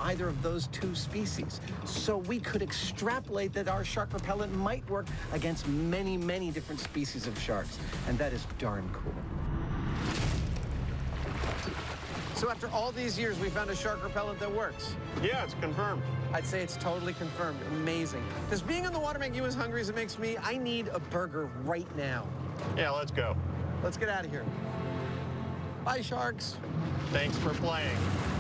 either of those two species. So we could extrapolate that our shark repellent might work against many, many different species of sharks. And that is darn cool. So after all these years, we found a shark repellent that works. Yeah, it's confirmed. I'd say it's totally confirmed. Amazing. Does being on the water make you as hungry as it makes me? I need a burger right now. Yeah, let's go. Let's get out of here. Bye, sharks. Thanks for playing.